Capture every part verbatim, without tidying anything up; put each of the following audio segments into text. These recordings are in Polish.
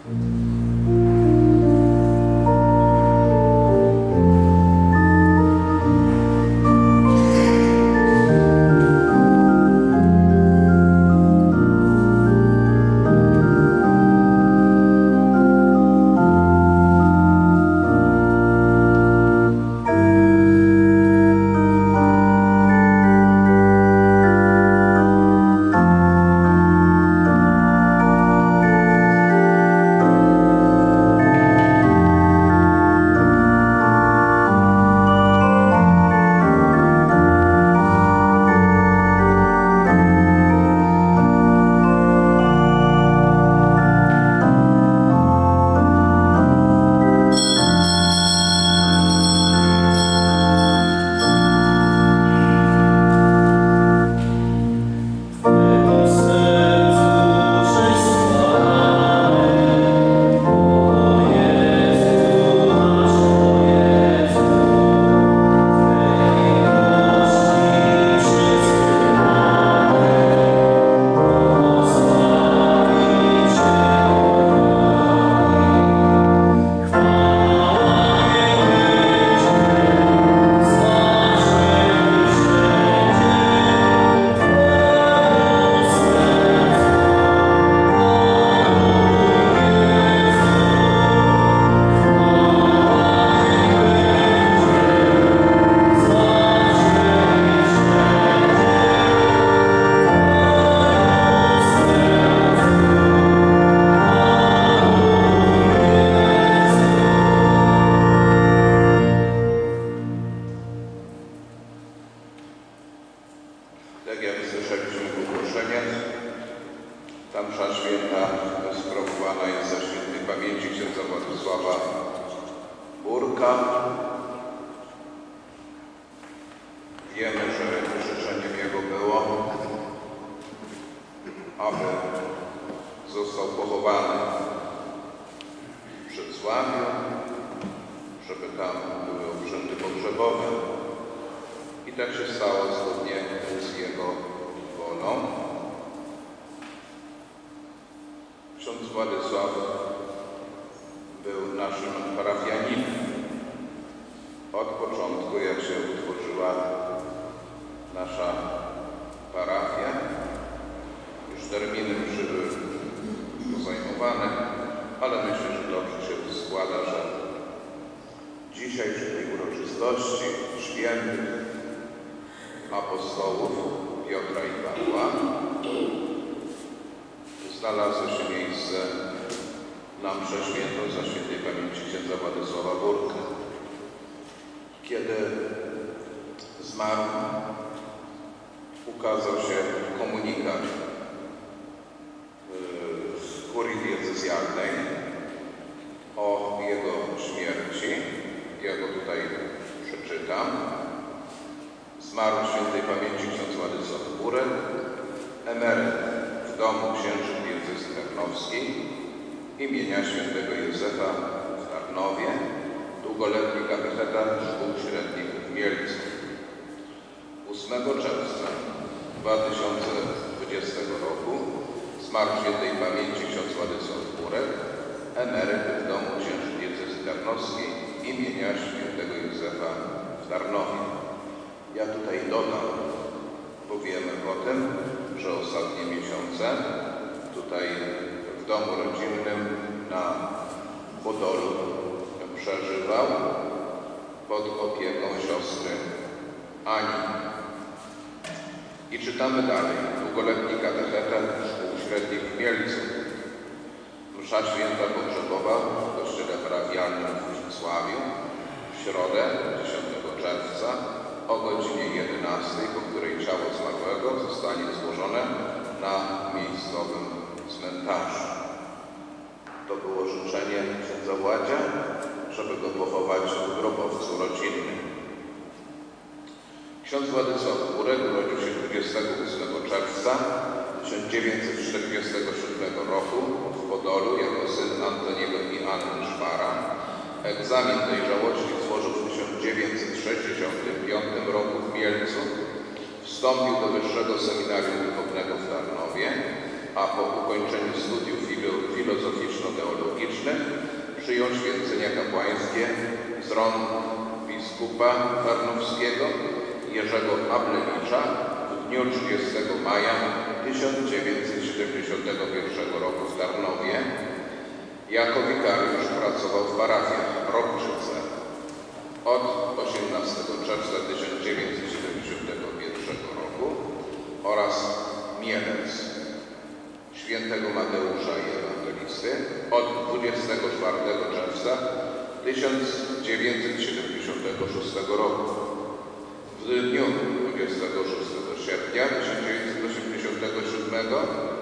Ksiądz Władysław Burek urodził się dwudziestego ósmego czerwca tysiąc dziewięćset czterdziestego siódmego roku w Podolu jako syn Antoniego i Anny Szpara. Egzamin dojrzałości złożył w tysiąc dziewięćset sześćdziesiątym piątym roku w Mielcu. Wstąpił do Wyższego Seminarium Duchownego w Tarnowie, a po ukończeniu studiów filozoficzno-teologicznych przyjął święcenia kapłańskie z rąk biskupa tarnowskiego Jerzego Ablewicza w dniu trzydziestego maja tysiąc dziewięćset siedemdziesiątego pierwszego roku w Tarnowie. Jako wikariusz pracował w parafiach Robczyce. Od osiemnastego czerwca tysiąc dziewięćset siedemdziesiątego pierwszego roku oraz Mielec świętego Mateusza i Ewangelisty od dwudziestego czwartego czerwca tysiąc dziewięćset siedemdziesiątego szóstego roku. W dniu dwudziestego szóstego sierpnia tysiąc dziewięćset osiemdziesiątego siódmego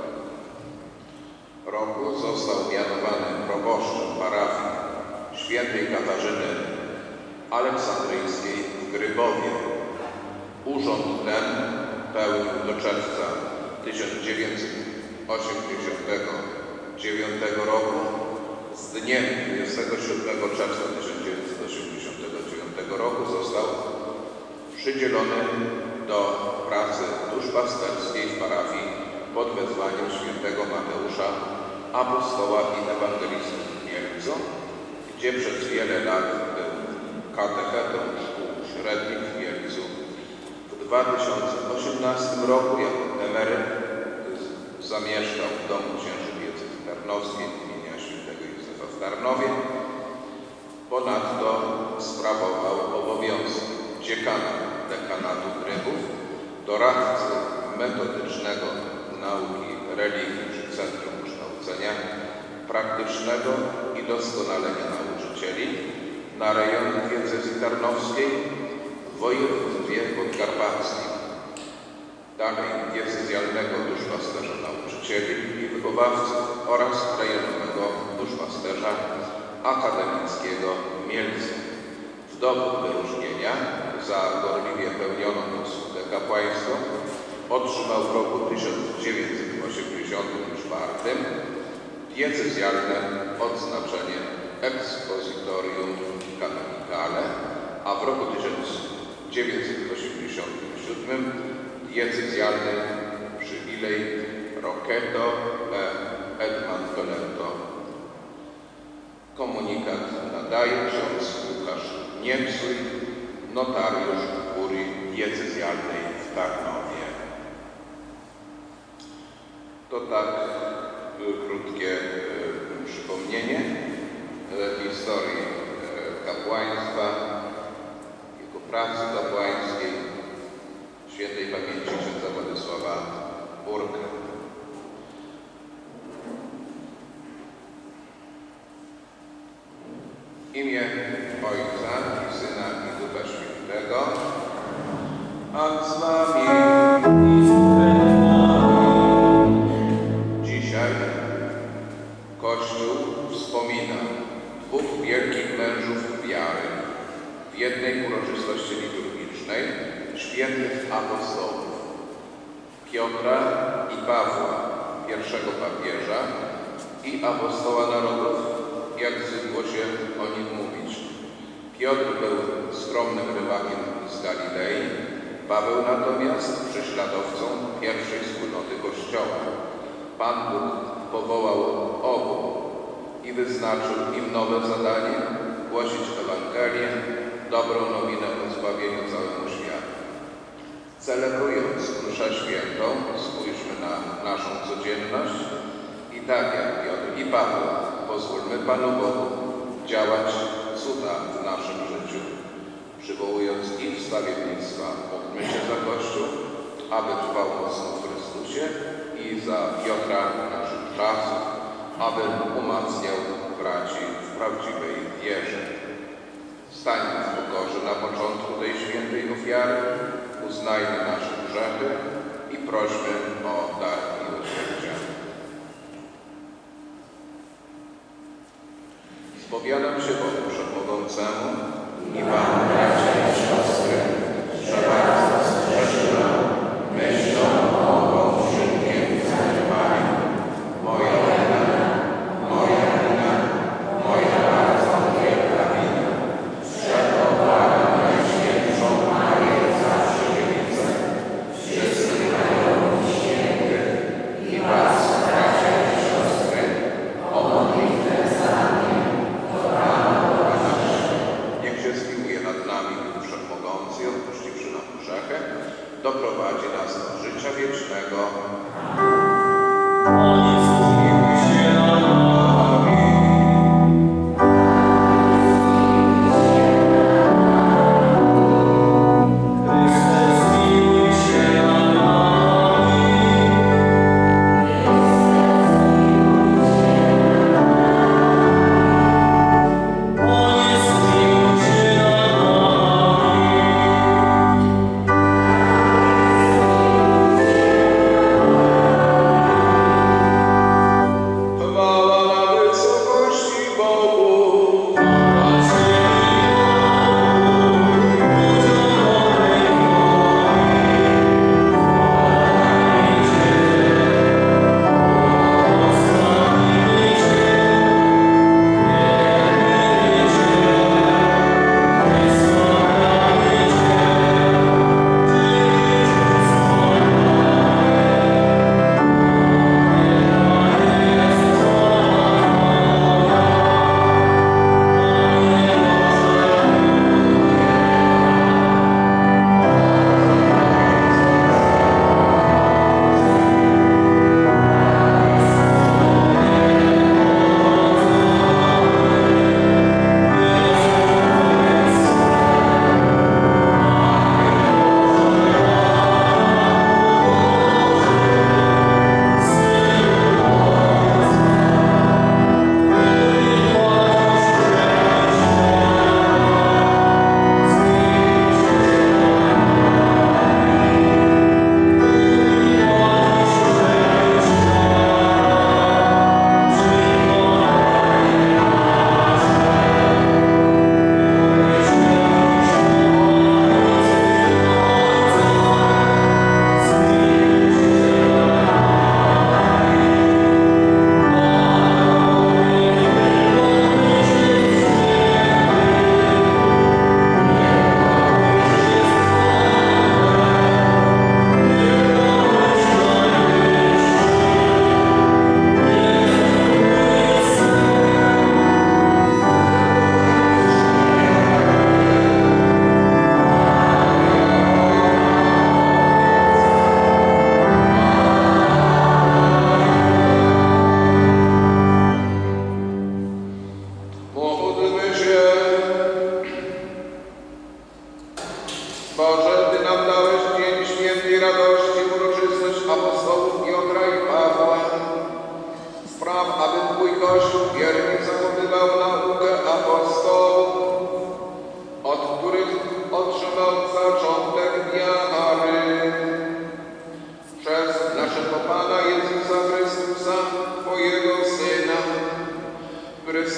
roku został mianowany proboszczem parafii świętej Katarzyny Aleksandryjskiej w Grybowie. Urząd ten pełnił do czerwca tysiąc dziewięćset osiemdziesiątego dziewiątego roku. Z dniem dwudziestego siódmego czerwca tysiąc dziewięćset osiemdziesiątego dziewiątego roku został przydzielony do pracy duszpasterskiej w parafii pod wezwaniem świętego Mateusza, apostoła i ewangelisty w Mielcu, gdzie przez wiele lat był katechetą szkół średnich w Mielcu. W dwa tysiące osiemnastym roku jako emeryt zamieszkał w domu księży diecezji tarnowskiej imienia świętego Józefa w Tarnowie. Ponadto sprawował obowiązki dziekana dekanatu Grybów, doradcy metodycznego nauki religii przy Centrum Kształcenia Praktycznego i Doskonalenia Nauczycieli na rejonie diecezji tarnowskiej w województwie podkarpackim. Dalej diecezjalnego duszpasterza nauczycieli i wychowawców oraz rejonowego duszpasterza akademickiego Mielca. W dowód wyróżnienia za gorliwie pełnioną usługę kapłańską otrzymał w roku tysiąc dziewięćset osiemdziesiątym czwartym diecezjalne odznaczenie Expositorium Canonicale, a w roku tysiąc dziewięćset osiemdziesiątym siódmym diecezjalny przywilej Roqueto et Mantoletto. Komunikat nadaje ksiądz Łukasz Niemsuj, notariusz kurii diecezjalnej w Tarnowie. To tak krótkie przypomnienie historii kapłaństwa, jego pracy kapłańskiej, świętej pamięci księdza Władysława Burka. W imię Ojca i Syna i Ducha Świętego, a z wami i z dzisiaj Kościół wspomina dwóch wielkich mężów wiary w jednej uroczystości liturgicznej, świętych apostołów, Piotra i Pawła, pierwszego papieża i apostoła narodów, jak zwykło się o nich mówić. Piotr był skromnym rybakiem z Galilei, Paweł natomiast prześladowcą pierwszej wspólnoty Kościoła. Pan Bóg powołał obu i wyznaczył im nowe zadanie – głosić Ewangelię, dobrą nowinę o zbawieniu całemu światu. Celebrując mszę świętą, spójrzmy na naszą codzienność i tak jak Piotr i Paweł pozwólmy Panu Bogu działać cuda w naszym życiu, przywołując ich wstawiennictwa. Módlmy się za Kościół, aby trwał mocno w Chrystusie, i za Piotra naszych czasów, aby umacniał braci w prawdziwej wierze. Stańmy w pokorze na początku tej świętej ofiary, uznajmy nasze grzechy i prośmy o dar miłosierdzia. Spowiadam się Bogu Wszechmogącemu i Wam, bracia i siostry, że bardzo zgrzeszyłam myślą, mową, czynkiem i zaniedbaniem. Moja wina, moja wina, moja bardzo wielka wina. Przeto błagam Najświętszą Marię Zawsze Dziewicę, wszystkich aniołów świętych i Was, bracia i siostry, o modlitwę za mnie,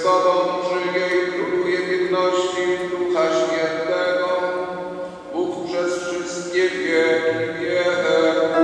z Tobą żyje i króluje w jedności Ducha Świętego, Bóg przez wszystkie wieki wieków.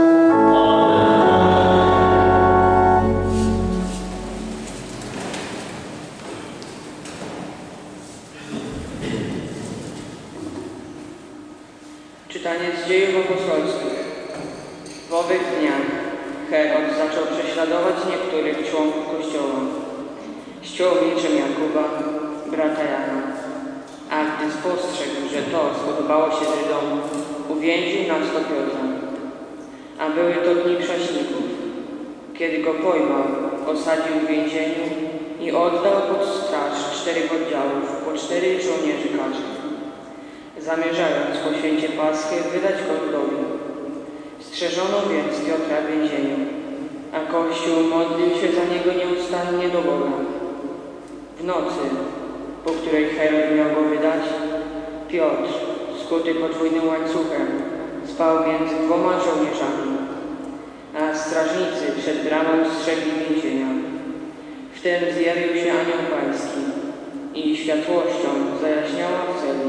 Czytanie z Dziejów Apostolskich. W owych dniach Herod zaczął prześladować niektórych członków Kościoła. Ściął niczym Jakuba, brata Jana. A gdy spostrzegł, że to spodobało się Żydom, uwięził na sto Piotra. A były to dni Krzaśników. Kiedy go pojmał, osadził w więzieniu i oddał pod straż czterech oddziałów, po cztery żołnierzy każdy. Zamierzając po święcie Paschy wydać go ludowi. Strzeżono więc Piotra w więzieniu, a Kościół modlił się za niego nieustannie do Boga. W nocy, po której Herod miał go wydać, Piotr, skuty podwójnym łańcuchem, spał między dwoma żołnierzami, a strażnicy przed bramą strzegli więzienia. Wtem zjawił się anioł pański i światłością zajaśniała w celi.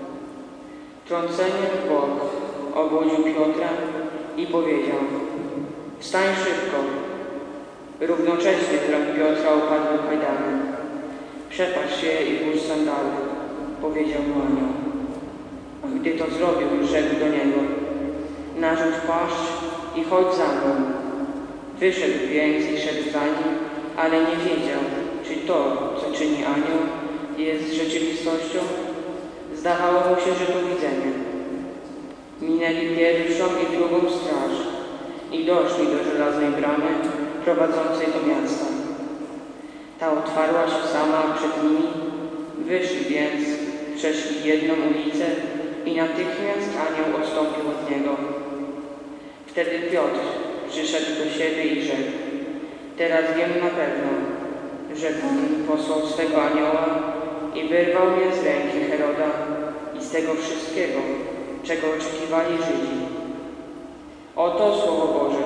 Trąceniem w bok obudził Piotra i powiedział: wstań szybko. Równocześnie w ręku Piotra upadły kajdany. Przepatrz się i włóż sandały, powiedział mu anioł. A gdy to zrobił, rzekł do niego: narzuć płaszcz i chodź za mną. Wyszedł więc i szedł za nim, ale nie wiedział, czy to, co czyni anioł, jest rzeczywistością. Zdawało mu się, że to widzenie. Minęli pierwszą i drugą straż i doszli do żelaznej bramy prowadzącej do miasta. Ta otwarła się sama przed nimi, wyszli więc, przeszli jedną ulicę i natychmiast anioł odstąpił od niego. Wtedy Piotr przyszedł do siebie i rzekł: teraz wiem na pewno, że Bóg posłał swego anioła i wyrwał mnie z ręki Heroda i z tego wszystkiego, czego oczekiwali Żydzi. Oto Słowo Boże.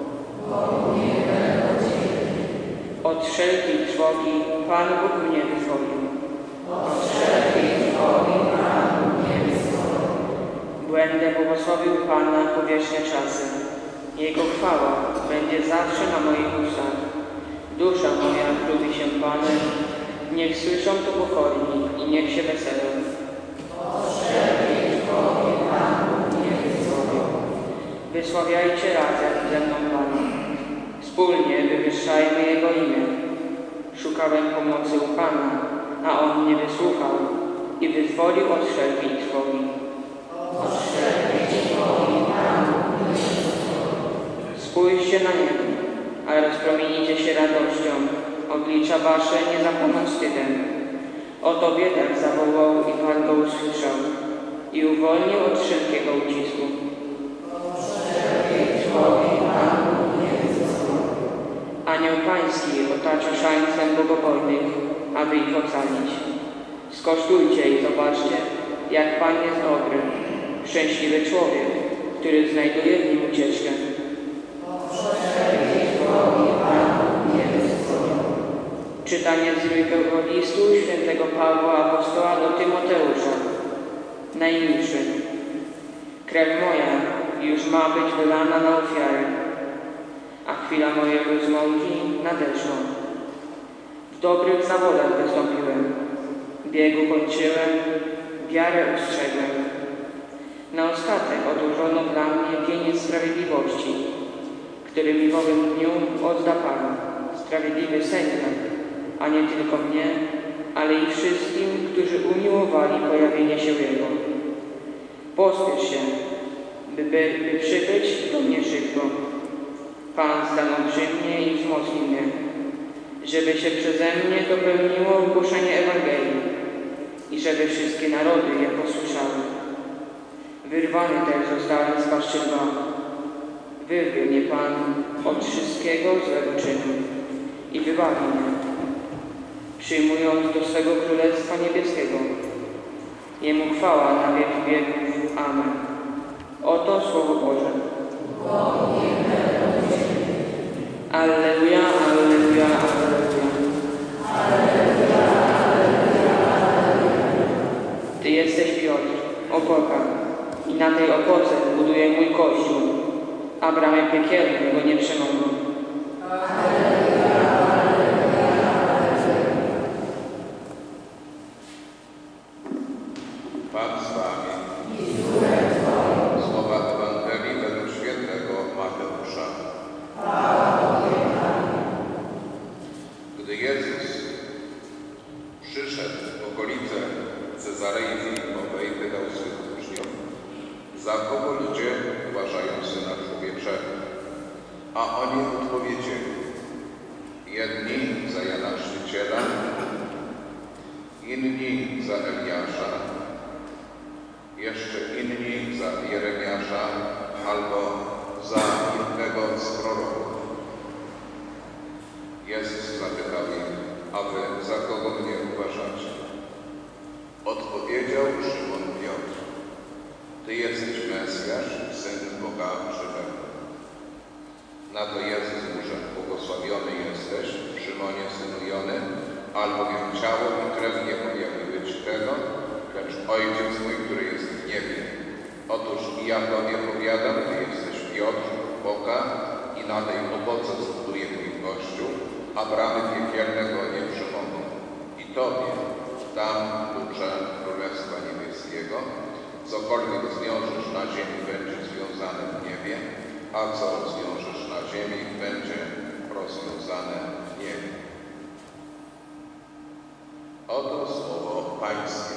Od wszelkiej trwogi Pan Bóg mnie wyzwolił. Od wszelkiej trwogi Pan Bóg mnie wyzwolił. Będę błogosławił Pana po wieczne czasy. Jego chwała będzie zawsze na moich ustach. Dusza moja chlubi się Panem. Niech słyszą to pokorni i niech się weselą. Od wszelkiej trwogi Pan Bóg mnie wyzwolił. Wysławiajcie razem ze mną Pana. Wspólnie wywyższajmy Jego imię. Szukałem pomocy u Pana, a On mnie wysłuchał i wyzwolił od wszelkiej trwogi. Od wszelkiej trwogi Pan Bóg mnie wyzwolił. Spójrzcie na niego, a rozpromienicie się radością. Oblicza wasze nie zapłoną wstydem. Oto biedak zawołał i Pan go usłyszał i uwolnił od wszelkiego ucisku. Od wszelkiej trwogi Pan Bóg mnie wyzwolił. Anioł Pański otacza szańcem bogobojnych, aby ich ocalić. Skosztujcie i zobaczcie, jak Pan jest dobry. Szczęśliwy człowiek, który znajduje w nim ucieczkę. Od wszelkiej trwogi Pan Bóg mnie wyzwolił. Czytanie z drugiego listu świętego Pawła Apostoła do Tymoteusza. Najmilszy, krew moja już ma być wylana na ofiarę, a chwila mojego zmąki nadeszła. W dobrych zawodach wystąpiłem, biegu kończyłem, wiarę ustrzegłem. Na ostatek odłożono dla mnie wieniec sprawiedliwości, który mi w owym dniu odda Pan, sprawiedliwy sędzia, a nie tylko mnie, ale i wszystkim, którzy umiłowali pojawienie się Jego. Pospiesz się, by, by, by przybyć do mnie szybko. Pan stanął przy mnie i wzmocnił mnie, żeby się przeze mnie dopełniło głoszenie Ewangelii i żeby wszystkie narody je posłyszały. Wyrwany też zostałem z paszczy lwa. Wyrwie mnie Pan od wszystkiego złego czynu i wybawi mnie, przyjmując do swego Królestwa Niebieskiego. Jemu chwała na wieki wieków. Amen. Oto Słowo Boże. Alleluja, alleluja, alleluja. Alleluja. bramy piekielne go nie przemogą. Pan z wami. Słowa Ewangelii według świętego Mateusza. Gdy Jezus przyszedł w okolice Cezarei Filipowej, wydał swych uczniów, za kogo ludzie uważają Syna Człowieczego. A oni odpowiedzieli: jedni za Jana Chrzciciela, inni za Eliasza, jeszcze inni za Jeremiasza albo za innego z proroków. Jezus zapytał ich: a wy za kogo mnie uważacie? Odpowiedział Szymon Piotr: Ty jesteś Mesjasz, Syn Boga żywego. Na to Jezus mu rzekł: błogosławiony jesteś, Szymonie, synu Jony, albowiem ciało i krew nie objawiły ci tego, lecz Ojciec mój, który jest w niebie. Otóż i ja Tobie powiadam, Ty jesteś Piotr, Boga, i na tej oboce zbuduje mój Kościół, a bramy piekielne go nie przemogą. I Tobie dam klucze Królestwa Niebieskiego. Cokolwiek zwiążesz na ziemi, będzie związane w niebie, a co zwiążesz na ziemi, będzie rozwiązane w niebie. Oto słowo Pańskie.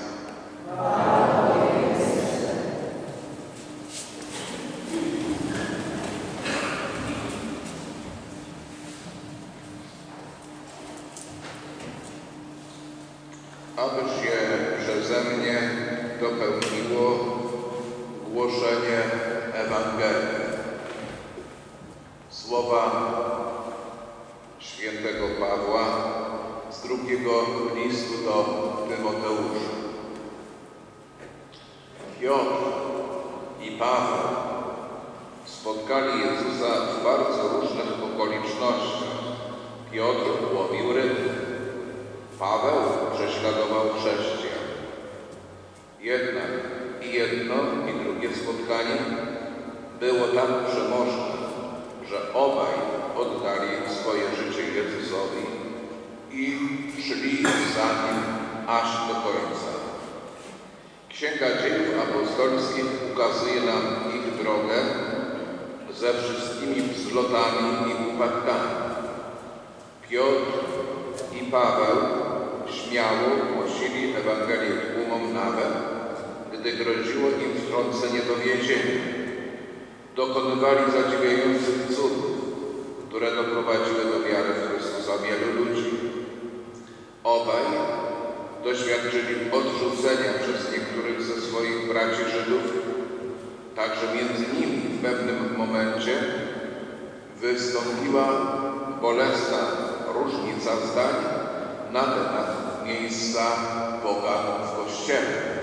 Aby się przeze mnie dopełniło głoszenie Ewangelii. Słowa świętego Pawła z drugiego listu do Tymoteusza. Piotr i Paweł spotkali Jezusa w bardzo różnych okolicznościach. Piotr łowił ryby, Paweł prześladował chrześcijan. Jednak i jedno, i drugie spotkanie było tak przemożne, że obaj oddali swoje życie Jezusowi i szli za Nim aż do końca. Księga Dziejów Apostolskich ukazuje nam ich drogę ze wszystkimi wzlotami i upadkami. Piotr i Paweł śmiało głosili Ewangelię tłumom nawet, gdy groziło im wtrącenie do więzienia. Dokonywali zadziwiających cudów, które doprowadziły do wiary w Chrystusa wielu ludzi. Obaj doświadczyli odrzucenia przez niektórych ze swoich braci Żydów. Także między nimi w pewnym momencie wystąpiła bolesna różnica zdań na temat miejsca Boga w Kościele.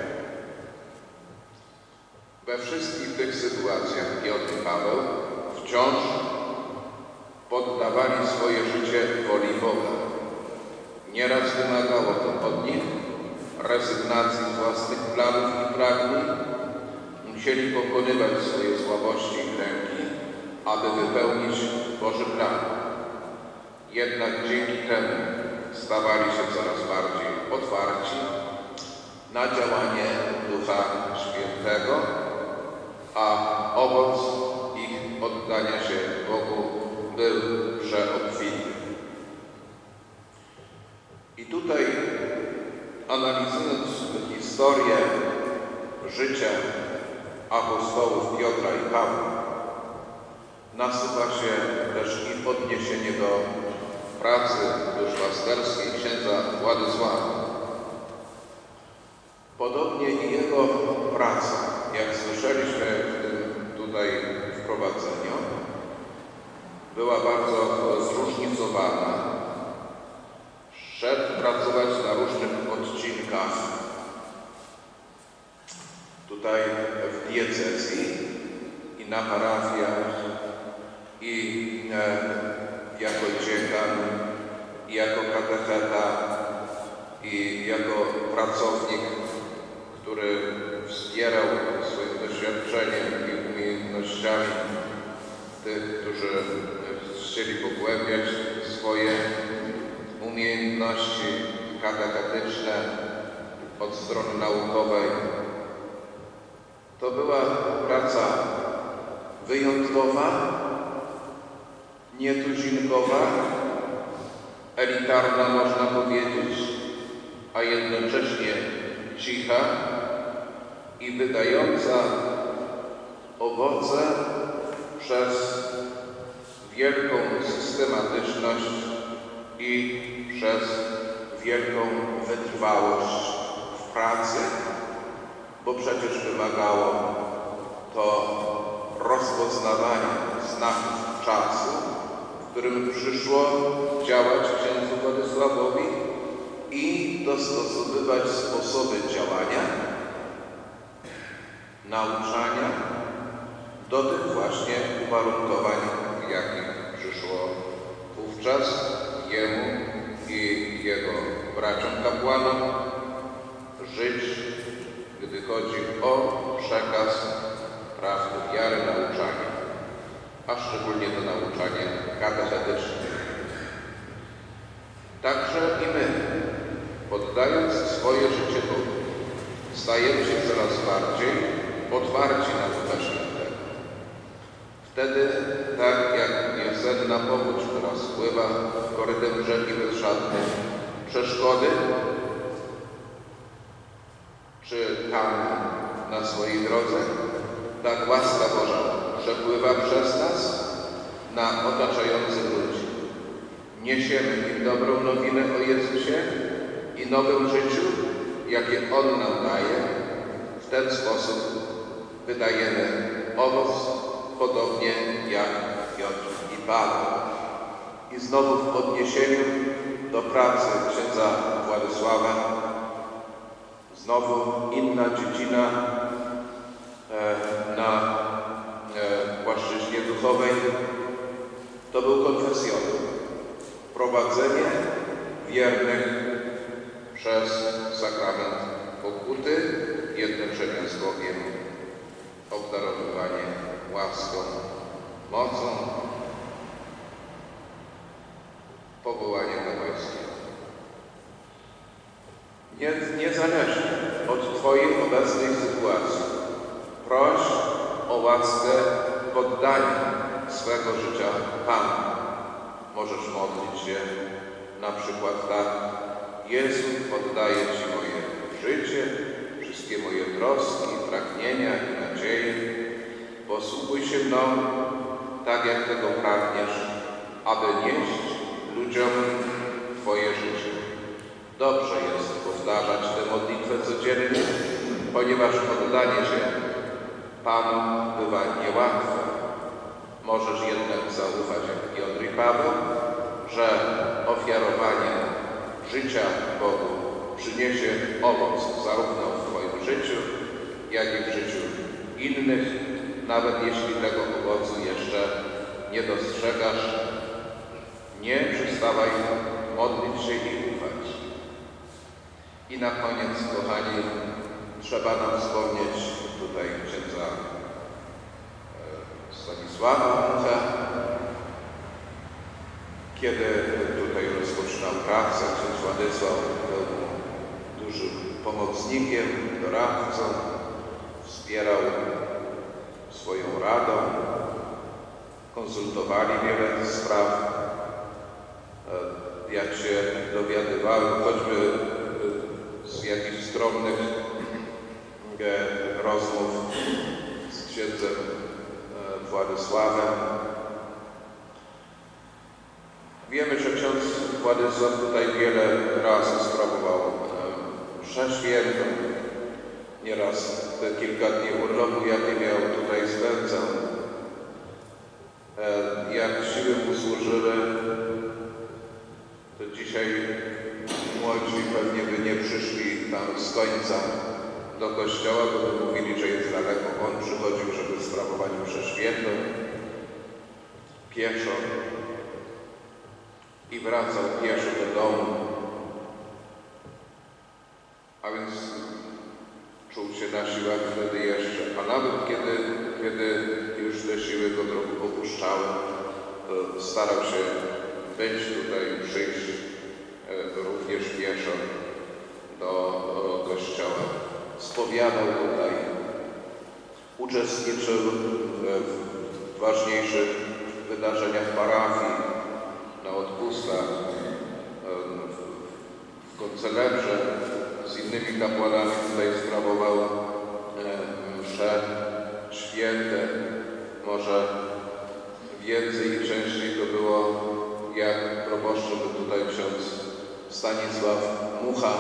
We wszystkich tych sytuacjach Piotr i Paweł wciąż poddawali swoje życie woli Boga. Nieraz wymagało to od nich rezygnacji z własnych planów i pragnień. Musieli pokonywać swoje słabości i lęki, aby wypełnić Boży plan. Jednak dzięki temu stawali się coraz bardziej otwarci na działanie Ducha Świętego, a owoc ich oddania się Bogu był przeobfity. I tutaj, analizując historię życia apostołów Piotra i Pawła, nasuwa się też ich odniesienie do pracy duszpasterskiej księdza Władysława. Podobnie i jego praca, jak słyszeliśmy w tym tutaj wprowadzeniu, była bardzo zróżnicowana. Szedł pracować na różnych odcinkach. Tutaj w diecezji i na parafiach, i e, jako dziekan, i jako katecheta, i jako pracownik, który wspierał swoim doświadczeniem i umiejętnościami tych, którzy chcieli pogłębiać swoje umiejętności katechetyczne od strony naukowej. To była praca wyjątkowa, nietuzinkowa, elitarna można powiedzieć, a jednocześnie cicha i wydająca owoce przez wielką systematyczność i przez wielką wytrwałość w pracy, bo przecież wymagało to rozpoznawania znaków czasu, w którym przyszło działać księdzu Władysławowi i dostosowywać sposoby działania, nauczania do tych właśnie uwarunkowań, w jakich przyszło wówczas jemu i jego braciom kapłanom żyć, gdy chodzi o przekaz prawdy wiary, nauczania, a szczególnie to nauczanie katechetyczne. Także i my, poddając swoje życie Bogu, stajemy się coraz bardziej otwarci na Ducha Świętego. Wtedy, tak jak wiosenna powódź, która spływa korytem rzeki bez żadnej przeszkody, czy tam na swojej drodze, tak łaska Boża przepływa przez nas na otaczających ludzi. Niesiemy im dobrą nowinę o Jezusie i nowym życiu, jakie On nam daje. W ten sposób wydajemy owoc, podobnie jak Piotr i Paweł. I znowu w odniesieniu do pracy księdza Władysława, znowu inna dziedzina na płaszczyźnie duchowej, to był konfesjonał. Prowadzenie wiernych przez sakrament pokuty, jednoczenia z Bogiem, obdarowywanie łaską, mocą, powołanie do wojska. Nie, niezależnie od Twojej obecnej sytuacji, proś o łaskę poddania swego życia Panu. Możesz modlić się na przykład tak: Jezu, poddaję Ci moje życie, wszystkie moje troski, pragnienia i nadzieje. Posługuj się mną tak, jak tego pragniesz, aby nieść ludziom Twoje życie. Dobrze jest powtarzać tę modlitwę codziennie, ponieważ poddanie się Panu bywa niełatwe. Możesz jednak zaufać, jak Piotr i Paweł, że ofiarowanie życia Bogu przyniesie owoc zarówno w Twoim życiu, jak i w życiu innych, nawet jeśli tego owocu jeszcze nie dostrzegasz. Nie przestawaj modlić się i ufać. I na koniec, kochani, trzeba nam wspomnieć tutaj księdza Stanisława Mucha. Kiedy tutaj rozpoczynał pracę, ksiądz Władysław był dużym pomocnikiem, doradcą, wspierał swoją radą, konsultowali wiele spraw. Jak się dowiadywałem, choćby z jakichś skromnych rozmów z księdzem Władysławem, wiemy, że ksiądz Władysław tutaj wiele razy sprawował mszę świętą. Nieraz te kilka dni urlopu, jakie miał, tutaj spędzał. Jak siły mu służyły, to dzisiaj młodzi pewnie by nie przyszli tam z końca do kościoła, bo by mówili, że jest daleko. On przychodził, żeby sprawować mszę świętą pieszo i wracał pieszo do domu. A więc czuł się na siłach wtedy jeszcze. A nawet kiedy kiedy już te siły go trochę opuszczały, to starał się być tutaj, przyjść również pieszo do kościoła. Spowiadał tutaj, uczestniczył w ważniejszych wydarzeniach parafii, na odpustach, w koncelebrze z innymi kapłanami tutaj sprawował msze święte. Może więcej i częściej to było, jak proboszczem był tutaj ksiądz Stanisław Mucha.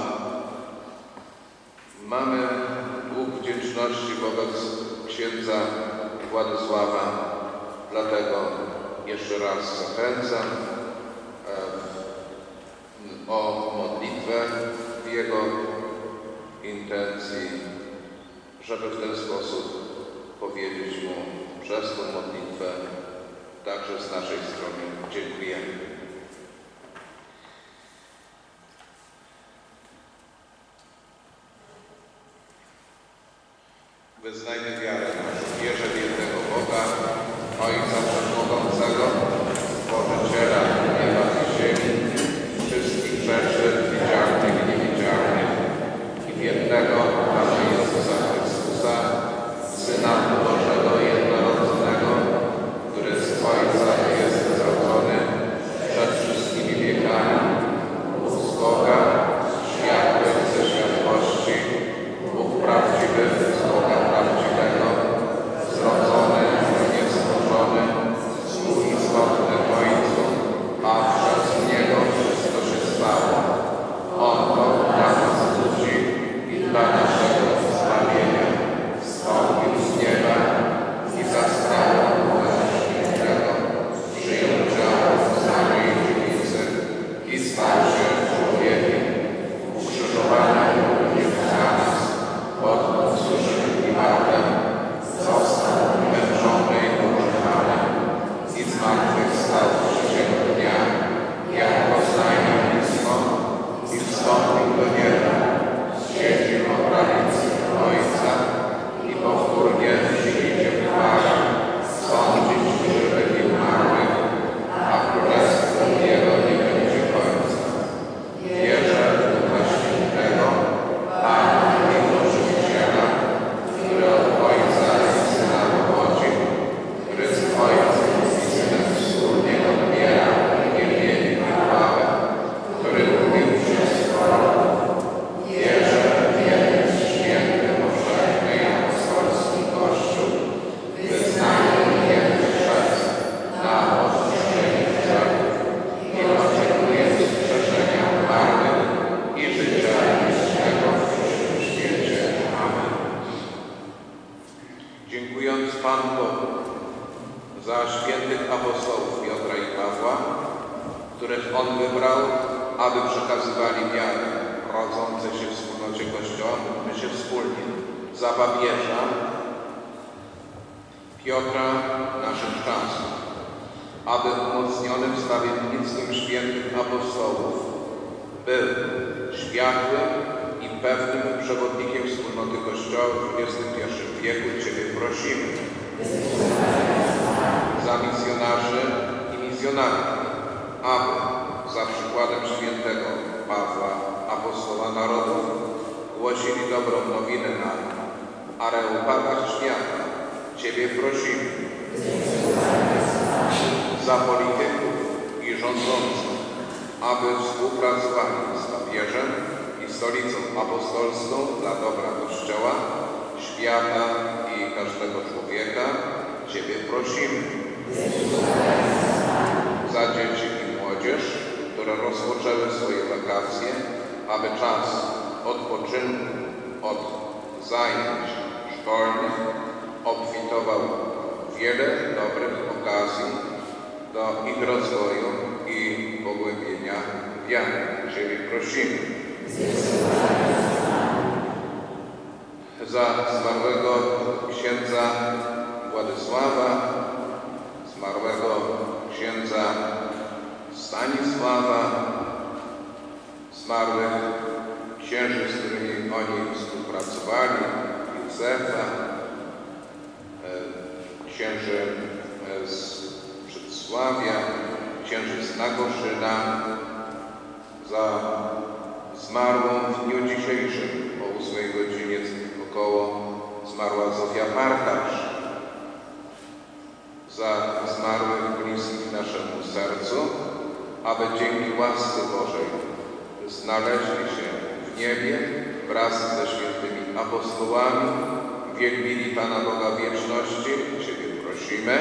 Mamy dług wdzięczności wobec księdza Władysława, dlatego jeszcze raz zachęcam o modlitwę w jego intencji, żeby w ten sposób powiedzieć mu przez tę modlitwę także z naszej strony dziękujemy. Wyznajmy wiarę naszą, wierzę w jednego Boga, Ojca Wszechmogącego, Stworzyciela nieba i ziemi, wszystkich rzeczy widzialnych i niewidzialnych, i w jednego Pana Jezusa Chrystusa, Syna Bożego jednorodzonego, który z Ojca jest zrodzony przed wszystkimi wiekami, z Boga, światły ze światłości, Bóg prawdziwy z Boga prawdziwego, zrodzony, niestworzony, współistotny w Ojcu, a przez Niego wszystko się stało. On to dla nas ludzi i dla naszego zbawienia wstąpił z nieba i za sprawą Ducha Świętego przyjął ciało z Maryi Dziewicy i stał się człowiekiem. Ukrzyżowany również za nas pod Pontiuszem Piłatem, został męczony i ukrzyżowany i zmartwychwstał trzeciego dnia jako znamiennictwo i wstąpił do nieba, siedzi po prawicy Ojca i powtórnie przyjdzie w chwale sądzić żywych i umarłych, a królestwo Jego nie będzie końca. Wierzę w Ducha Świętego, Pana i Żywiciela, który od Ojca i Syna pochodzi, który z Ojcem i Synem wspólnie odbiera wielbienie i chwałę, który mówił wszystko. Wierzę w jeden święty, powszechny i apostolski Kościół, wyznaję jeden chrzest na odpuszczenie grzechów i oczekuję wskrzeszenia umarłych i życia wiecznego w przyszłym świecie. Amen. Dziękując Panu Bogu za świętych apostołów Piotra i Pawła, których On wybrał, aby przekazywali wiarę rodzącej się w wspólnocie Kościoła, módlmy się wspólnie za papieża Piotra naszych czasów, aby umocniony w stawiennictwem świętych apostołów był światłym i pewnym przewodnikiem wspólnoty Kościoła w dwudziestym pierwszym wieku. Ciebie prosimy. Za misjonarzy i misjonarki, aby za przykładem świętego Pawła, apostoła narodów, głosili dobrą nowinę na areopagach świata. Ciebie prosimy. Za polityków i rządzących, aby współpracowali z papieżem i stolicą apostolską dla dobra Kościoła, świata i każdego człowieka. Ciebie prosimy. Za dzieci i młodzież, które rozpoczęły swoje wakacje, aby czas odpoczynku od zajęć szkolnych obfitował wiele dobrych okazji do ich rozwoju i pogłębienia wiary. Ciebie prosimy. Za zmarłego księdza Władysława, zmarłego księdza Stanisława, zmarłych księży, z którymi oni współpracowali, Józefa, księży z Przedsławia, księży z Nagoszyna, za zmarłą w dniu dzisiejszym o ósmej godzinie około zmarła Zofia Parkacz, za zmarłych bliskich naszemu sercu, aby dzięki łasce Bożej znaleźli się w niebie wraz ze świętymi apostołami, wielbili Pana Boga wieczności. Ciebie prosimy.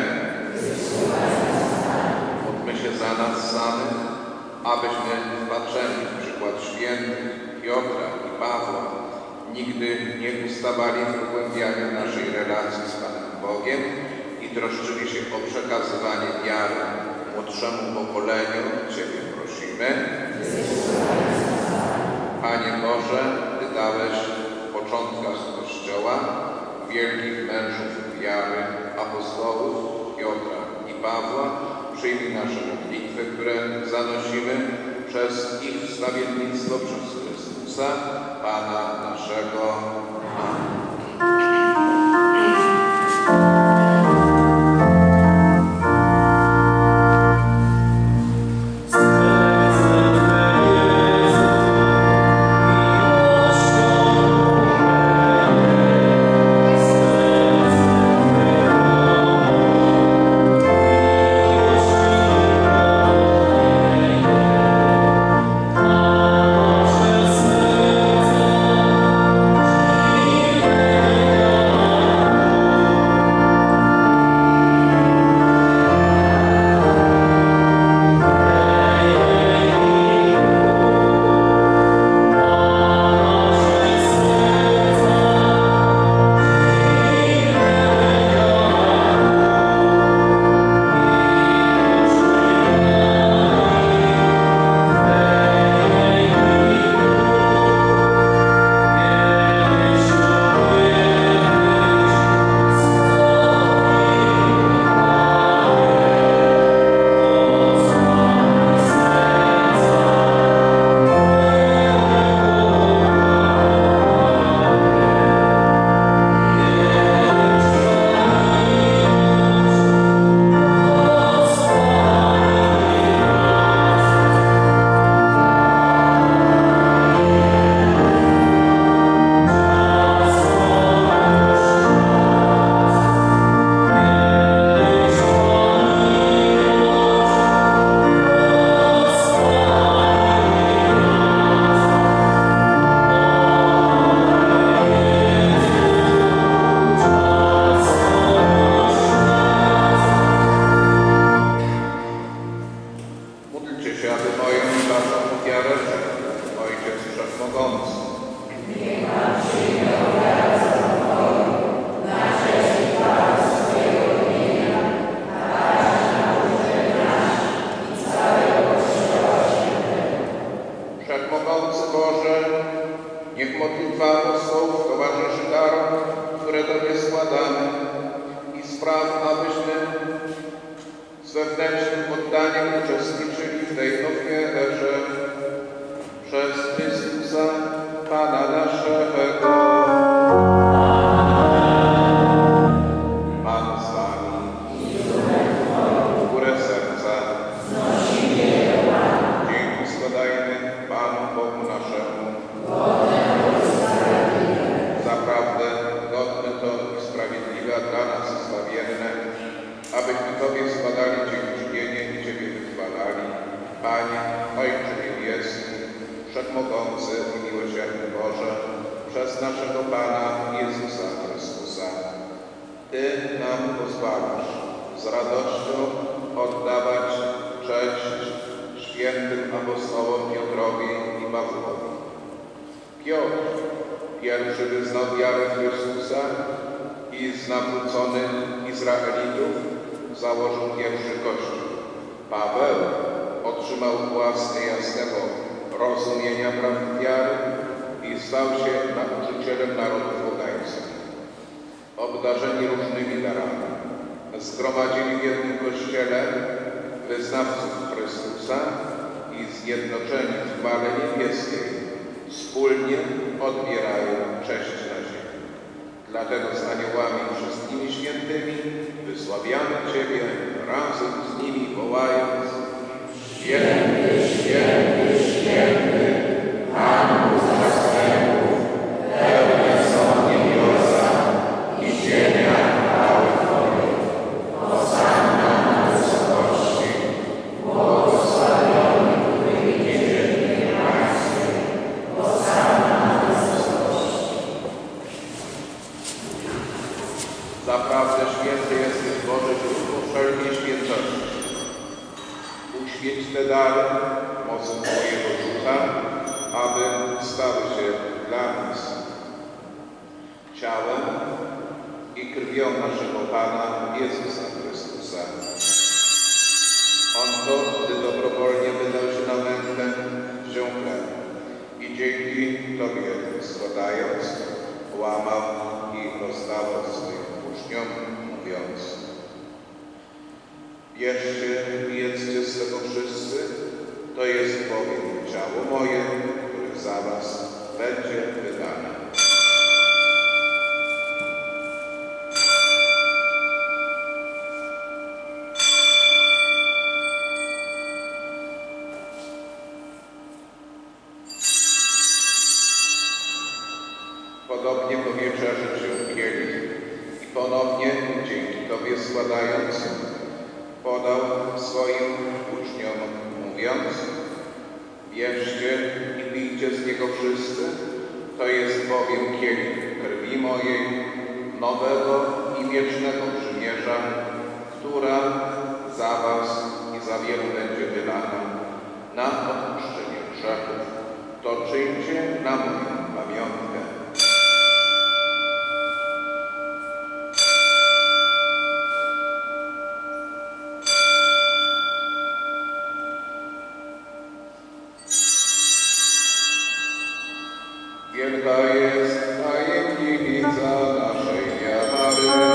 Módlmy się za nas samych, abyśmy wpatrzeni w przykład świętych Piotra i Pawła nigdy nie ustawali w pogłębianiu naszej relacji z Panem Bogiem i troszczyli się o przekazywanie wiary młodszemu pokoleniu. Ciebie prosimy. Panie Boże, Ty dałeś w początkach Kościoła wielkich mężów wiary, apostołów Piotra i Pawła. Przyjmij nasze modlitwy, które zanosimy przez ich wstawiennictwo przez Chrystusa, Pana naszego. Amen. Obdarzeni różnymi darami, zgromadzili w jednym Kościele wyznawców Chrystusa i zjednoczeni w chwale niebieskiej wspólnie odbierają cześć na ziemi. Dlatego z aniołami i wszystkimi świętymi wysławiamy Ciebie razem z nimi wołając: Święty, święty, święty, Pan zastępów, pełne są niebiosa i ziemia chwały Twojej. Hosanna na wysokości, błogosławiony, który idzie w imię Pańskie. Hosanna na wysokości. Zaprawdę święty jesteś, Boże, źródło wszelkiej świętości. Uświeć te dary mocą Twojego Ducha, aby stały się dla nas ciałem i krwią naszego Pana Jezusa Chrystusa. On to, gdy dobrowolnie wydał się na mękę, wziął chleb i dzięki Tobie składając, łamał i rozdawał swoim uczniom, mówiąc: Bierzcie i jedzcie z tego wszyscy, to jest bowiem ciało moje, które za was będzie wydane. Podobnie po wieczerzy wziął kielich i ponownie, dzięki Tobie składając, podał swoim uczniom, mówiąc: Bierzcie i pijcie z niego wszyscy, to jest bowiem kielich krwi mojej, nowego i wiecznego przymierza, która za was i za wielu będzie wylana na odpuszczenie grzechów. To czyńcie na moją pamiątkę. Wielka jest tajemnica naszej wiary.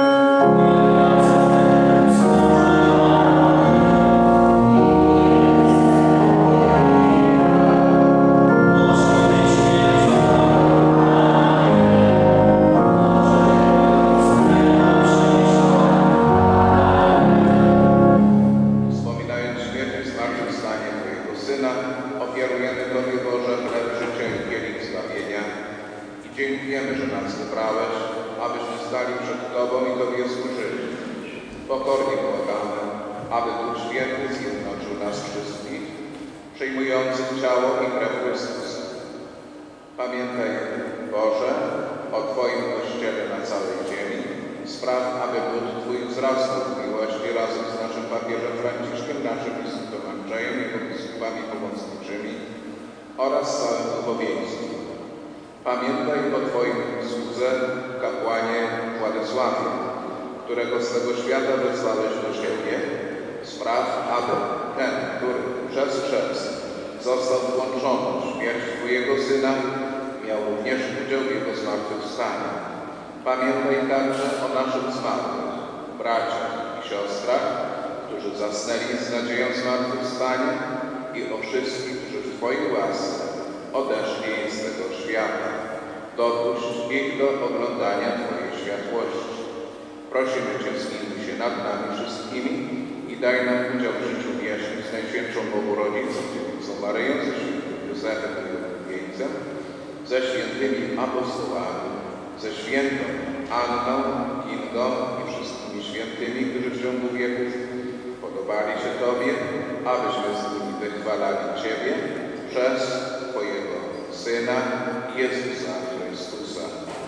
Wspominając śmierć i zmartwychwstanie Twojego Syna, ofiarujemy Tobie, Boże, chleb życia i kielich zbawienia i dziękujemy, że nas wybrałeś, abyśmy stali przed Tobą i Tobie służyli. Pokornie błagamy, aby Duch Święty zjednoczył nas wszystkich, przyjmujących ciało i krew Chrystusa. Pamiętaj, Boże, o Twoim Kościele na całej ziemi. Spraw, aby lud Twój wzrastał w miłości razem z naszym papieżem Franciszkiem, naszym biskupem Andrzejem, jego biskupami pomocniczymi oraz całym duchowieństwem. Pamiętaj o Twoim słudze, kapłanie Władysławie, którego z tego świata wezwałeś do siebie. Spraw, aby ten, który przez chrzest został włączony w śmierć Twojego Syna, miał również udział w Jego zmartwychwstaniu. Pamiętaj także o naszych zmarłych, braciach i siostrach, którzy zasnęli z nadzieją zmartwychwstania i o wszystkich, którzy w Twojej łasce odeszli z tego świata. Dopuść ich do oglądania Twojej światłości. Prosimy Cię, zmiłuj się nad nami wszystkimi i daj nam udział w życiu wiecznym z Najświętszą Bogorodzicą, Dziewicą Maryją, ze świętym Józefem i Jokubieńcem, ze świętymi apostołami, ze świętą Anną, Kingą i wszystkimi świętymi, którzy w ciągu wieków podobali się Tobie, abyśmy z nimi wychwalali Ciebie przez Twojego Syna Jezusa Chrystusa.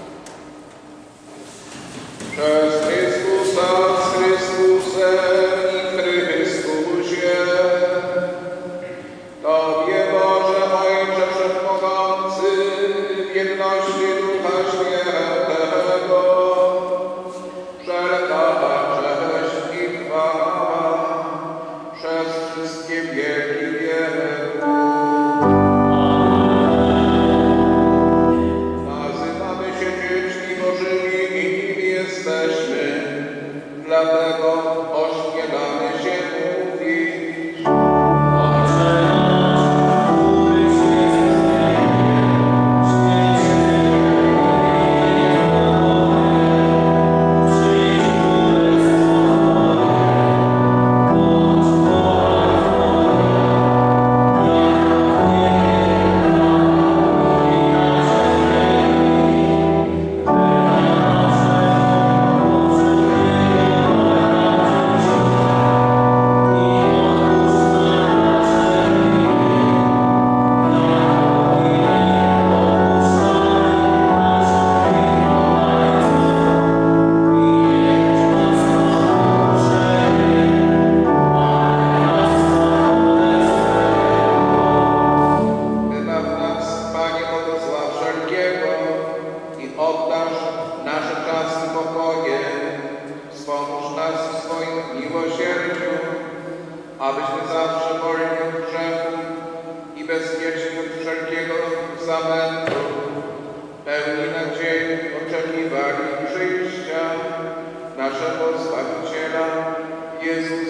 Przez Chrystusa, z Chrystusem i Chrystusie, Tobie, Boże Ojcze Wszechmogący, w jedności Ducha Świętego, wszelka cześć i chwała przez wszystkie wieki wieków. Nazywamy się dziećmi Bożymi i nim jesteśmy, dlatego ośmielamy się mówić. Ojcze nasz,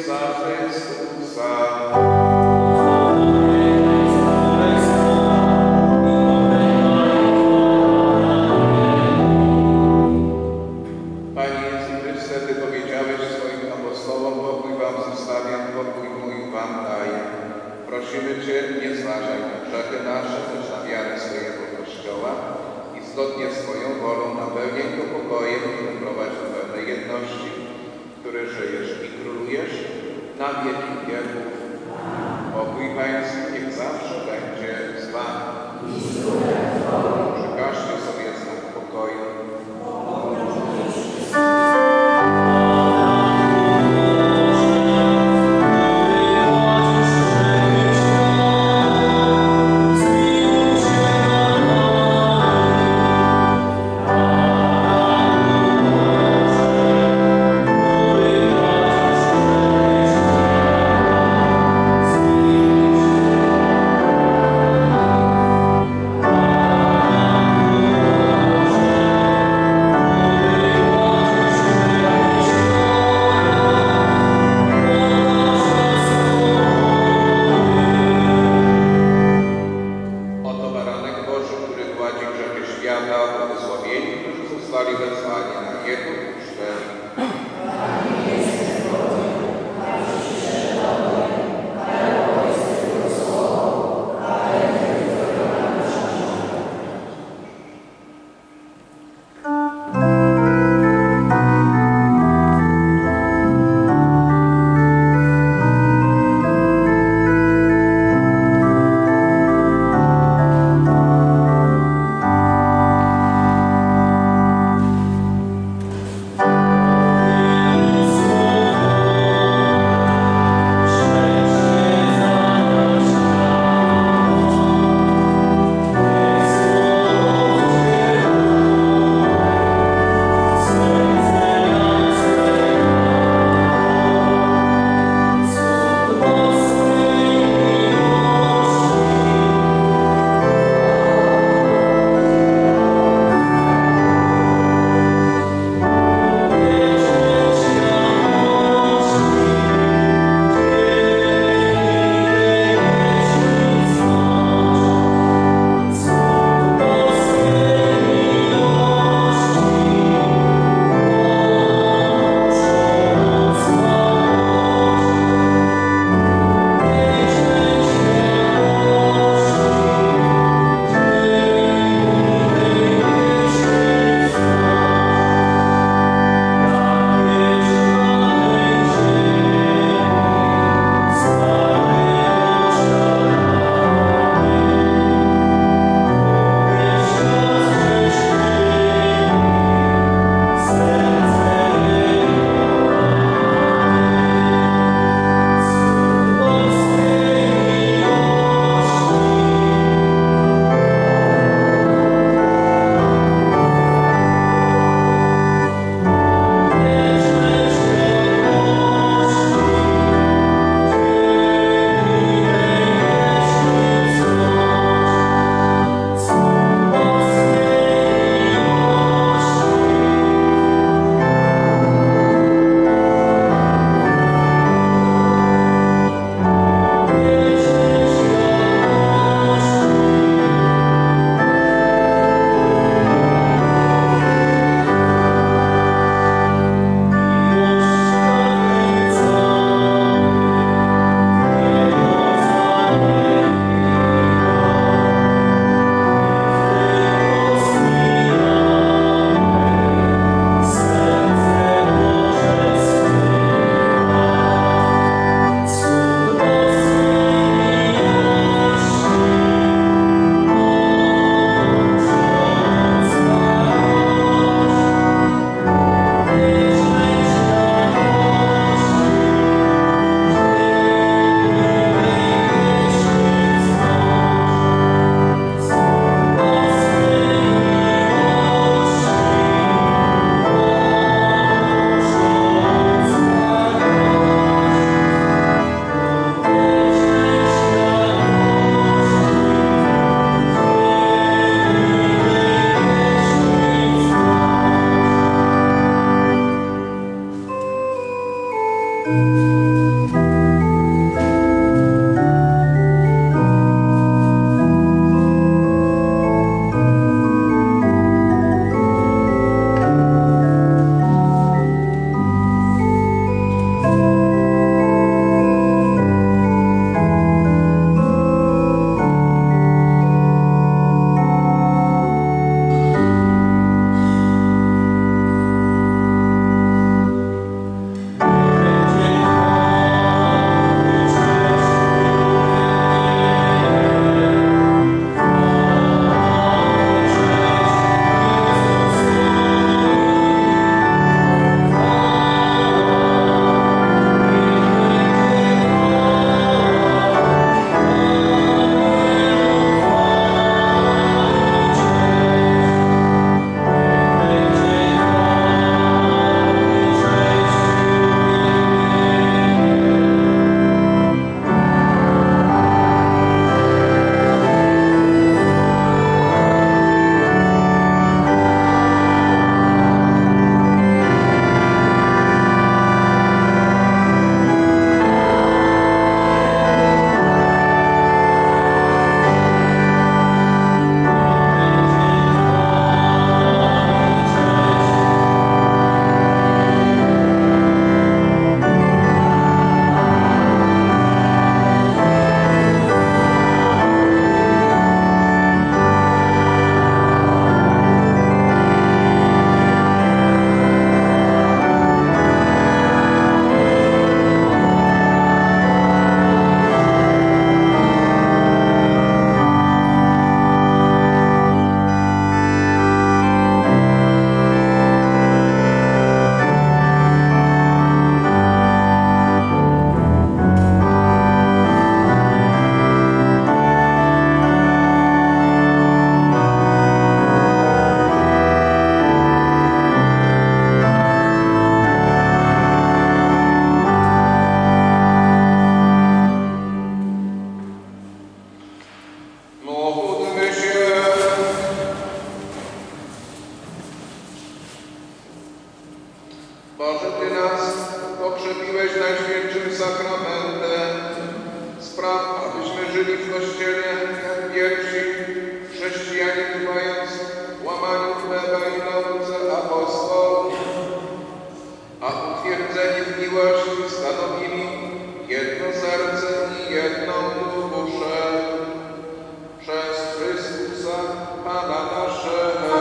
Jezusa Chrystusa. Panie Jezu Chryste, Ty powiedziałeś swoim apostołom: pokój wam zostawiam, pokój mój wam daję. Prosimy Cię, nie zważaj na grzechy nasze, lecz na wiarę swojego Kościoła i zgodnie z Twoją wolą napełniaj go pokojem i doprowadź do pełnej jedności, który żyjesz i królujesz na wieki wieków. Pokój Pański niech zawsze będzie z Wami. Przekażcie sobie znak pokoju. Amen. Boże, Ty nas pokrzepiłeś Najświętszym Sakramentem. Spraw, abyśmy żyli w Kościele jak pierwsi chrześcijanie, trwając w łamaniu chleba i nauce apostołów, a utwierdzeni w miłości stanowili jedno serce i jedną duszę. Przez Chrystusa Pana naszego.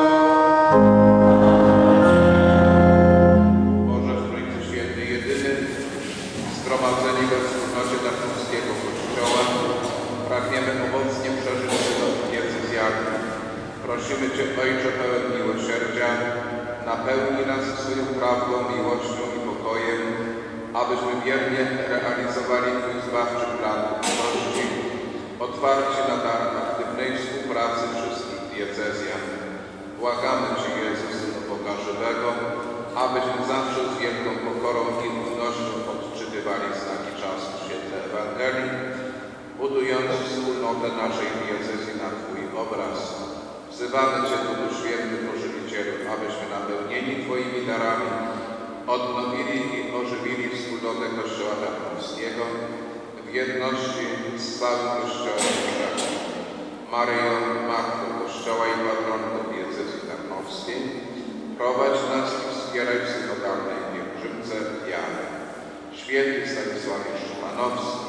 Boże, w Trójcy Świętej jedyny, zgromadzeni we wspólnocie Darkowskiego Kościoła, pragniemy owocnie przeżyć żywot diecezjalny. Prosimy Cię, Ojcze pełen miłosierdzia, napełnij nas swoją prawdą, miłością i pokojem, abyśmy wiernie realizowali Twój zbawczy plan ludzkości, otwarci na dar aktywnej współpracy wszystkich diecezjan. Błagamy Cię, Jezu, Synu Boga żywego, abyśmy zawsze z wielką pokorą i ufnością odczytywali znaki czasu w świetle Ewangelii, budując wspólnotę naszej diecezji na Twój obraz. Wzywamy Cię, Duchu Święty, Pożywicielu, abyśmy napełnieni Twoimi darami odnowili i ożywili wspólnotę Kościoła Tarnowskiego w jedności z całym Kościołem wszechświatowym. Maryjo, Matko Kościoła i Patronko diecezji tarnowskiej, prowadź nas i wspieraj w synodalnej pielgrzymce wiary. Święty Stanisławie Szczepanowski,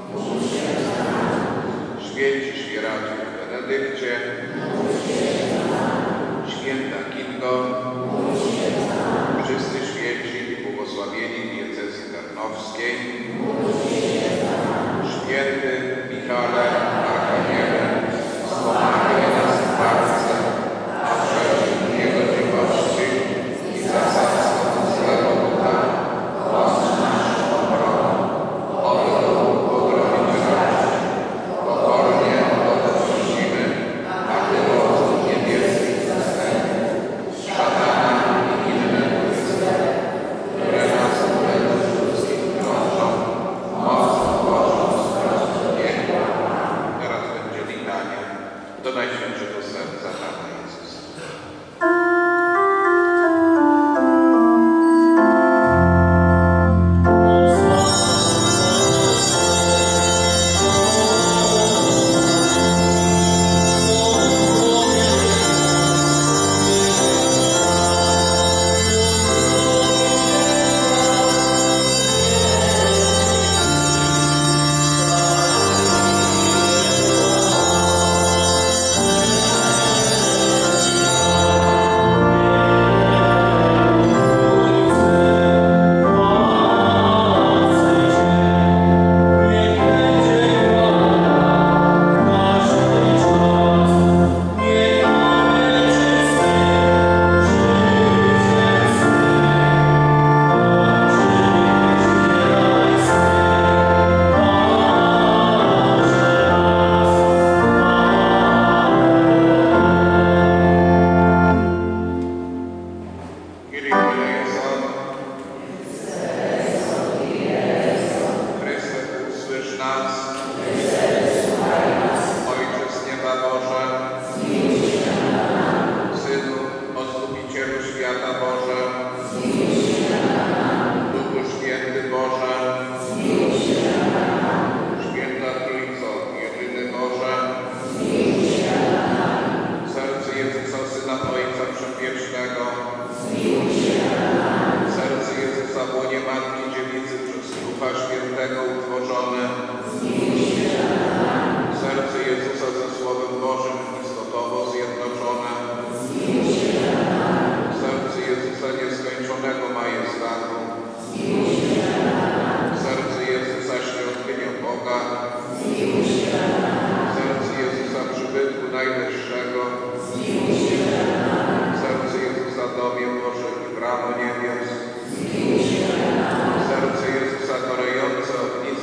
święci świeraci w Benedykcie, święta Kingo, wszyscy święci i błogosławieni diecezji tarnowskiej, święty Michale Arkaniele, wspomagaj nas w walce na rzecz Jego miłości i zasadztwo złego ducha, pomoc naszą obroną, oby to podrobić raczej. Pokornie o to prosimy, a Ty mocą niebieskich zastępów, szatana i inne bóstwa, które nas według ludzkich krążą, mocą Bożą sprost piekła. Teraz będzie litania do Najświętszego Serca Pana Jezusa. Serce Jezusa korejące ognisko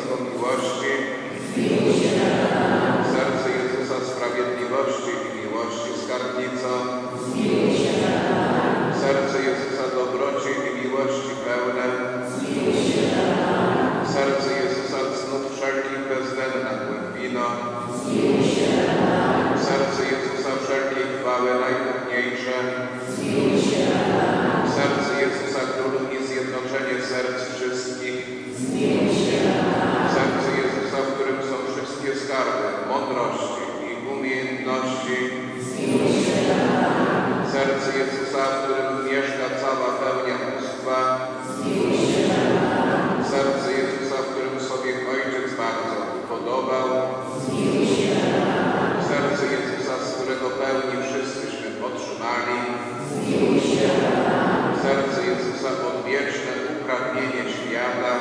Serce Jezusa odwieczne upragnienie świata.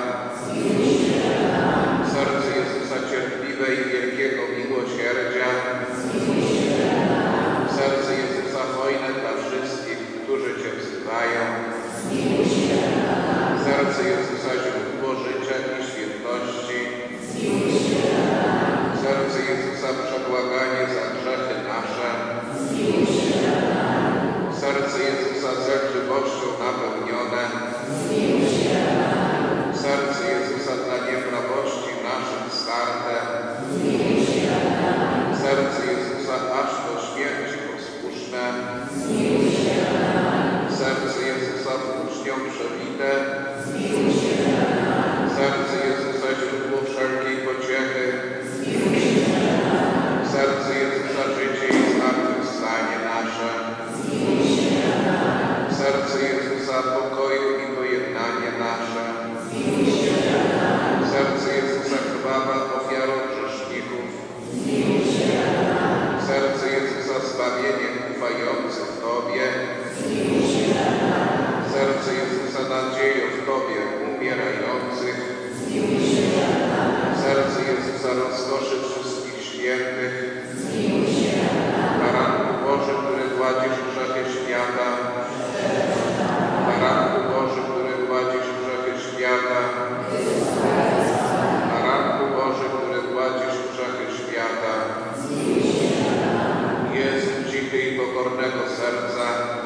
Serce Jezusa cierpliwe i wielkiego miłosierdzia. Serce Jezusa hojne dla wszystkich, którzy Cię wzywają. Serce Jezusa źródło życia i świętości. Serce Jezusa przebłaganie za grzechy nasze. Serce Jezusa zelżywością napełnione. Serce Jezusa dla nieprawości naszym starte. Serce Jezusa aż do śmierci posłuszne. Serce Jezusa włócznią przebite. Serce Jezusa źródło wszelkiej pociechy. Serce Jezusa życie i zmartwychwstanie nasze. Serce Jezusa pokoju i pojednanie nasze. Serce Jezusa krwawa ofiarą grzeszników. Serce Jezusa zbawienie ufających Tobie. Serce Jezusa nadzieją w Tobie umierających. Serce Jezusa rozkoszy wszystkich świętych. Baranku Boży, który gładzisz grzechy świata. Baranku Boży, który gładzisz grzechy świata. Baranku Boży, który gładzisz grzechy świata. Jezu cichy i pokornego serca.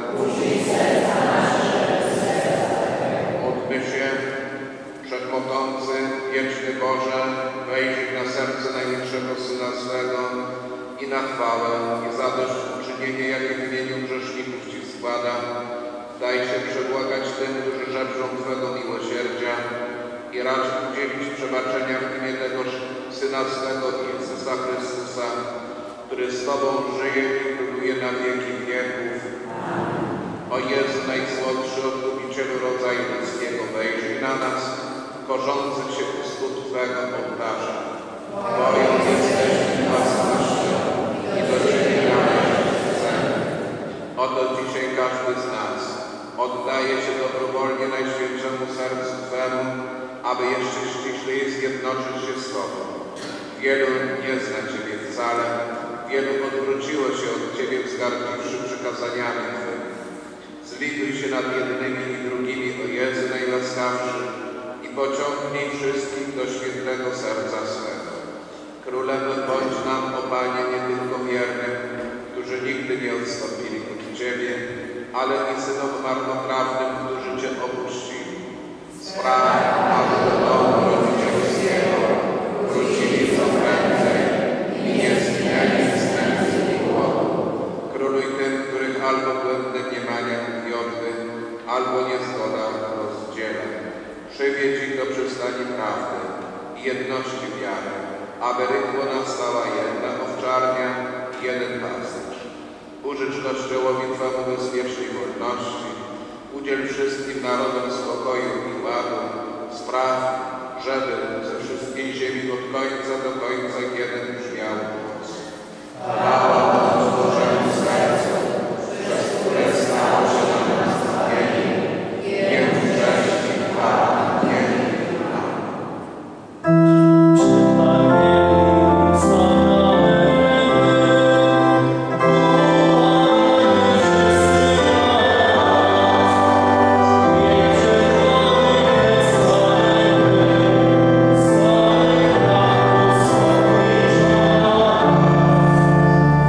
Módlmy się, Wszechmogący, wieczny Boże, wejrzyj na serce najmilszego Syna swego i na chwałę i zadośćuczynienie, jakie w imieniu grzeszników Ci składam. Daj się przebłagać tym, którzy żebrzą Twego miłosierdzia i racz udzielić przebaczenia w imię tegoż Syna swego Jezusa Chrystusa, który z Tobą żyje i króluje na wieki wieków. O Jezu, najsłodszy Odkupicielu rodzaju ludzkiego, wejrzyj na nas, korzących się u stóp Twego ołtarza. Twoją jesteśmy własnością i do Ciebie należy chcemy. Oto dzisiaj każdy z nas oddaje się dobrowolnie Najświętszemu Sercu Twemu, aby jeszcze ściślej zjednoczyć się z Tobą. Wielu nie zna Ciebie wcale, wielu odwróciło się od Ciebie, wzgardziwszy przykazaniami Twymi. Zlituj się nad jednymi i drugimi, o Jezu najłaskawszy, i pociągnij wszystkich do świętego serca swego. Królem bądź nam, o Panie, nie tylko wiernym, którzy nigdy nie odstąpili od Ciebie, ale i synom marnotrawnym, którzy Cię opuścili. Spraw, aby do domu rodzicielskiego wrócili co prędzej i nie zginęli z nędzy i głodu. Króluj tym, których albo błędne mniemania uwiodły, albo niezgoda rozdziela. Przywiedź ich do przystani prawdy i jedności wiary, aby rychło nastała jedna owczarnia i jeden pasterz. Użycz Kościołowi Twemu bezpiecznej wolności, udziel wszystkim narodom spokoju i ładu, spraw, żeby ze wszystkiej ziemi od końca do końca jeden brzmiał głos. Chwała Bożemu sercu, przez które stało się nam zbawienie, niech cześć i chwała wielki nam. Amen.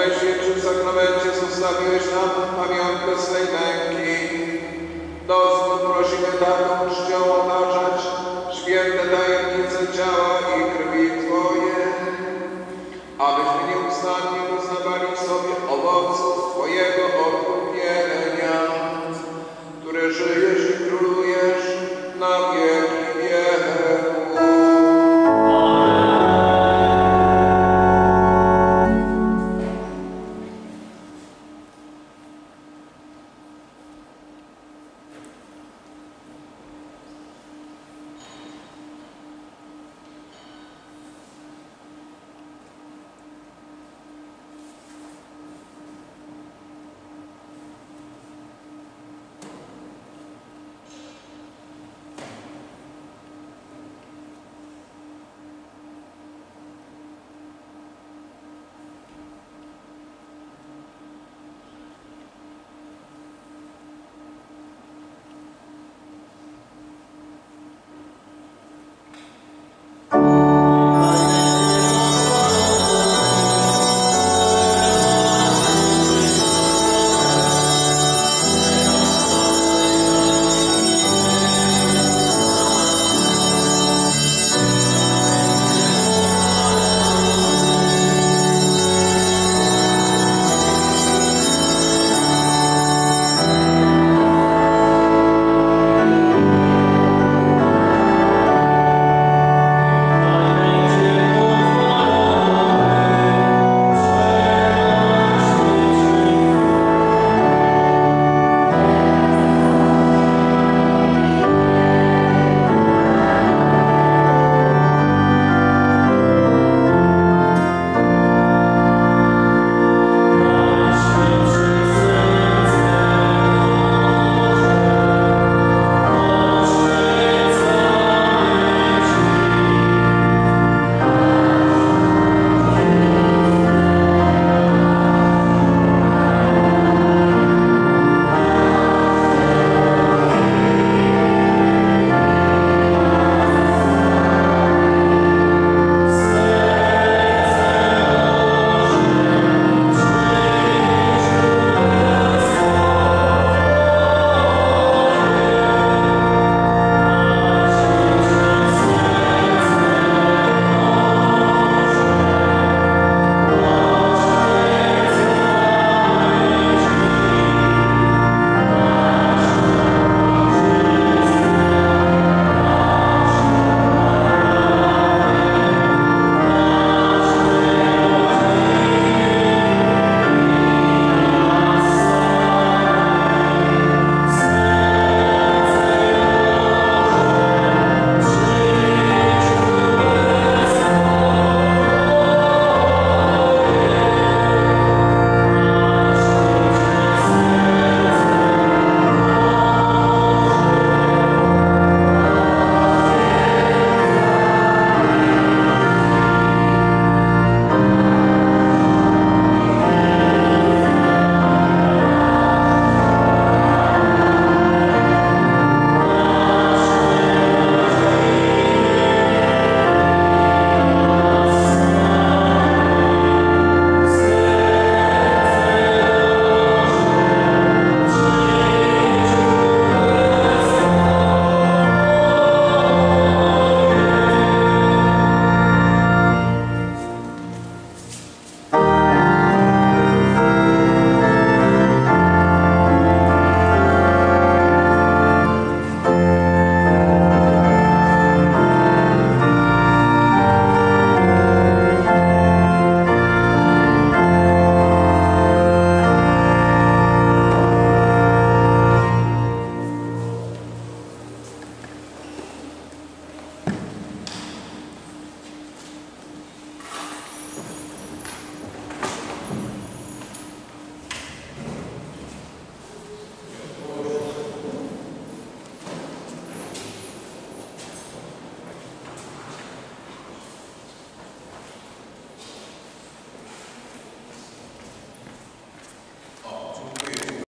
Weź je przy sakramencie, zostawiłeś nam pamiątkę swej męki. Dozwól prosimy taką czcią otaczać święte tajemnice ciała i krwi Twoje, abyśmy nieustannie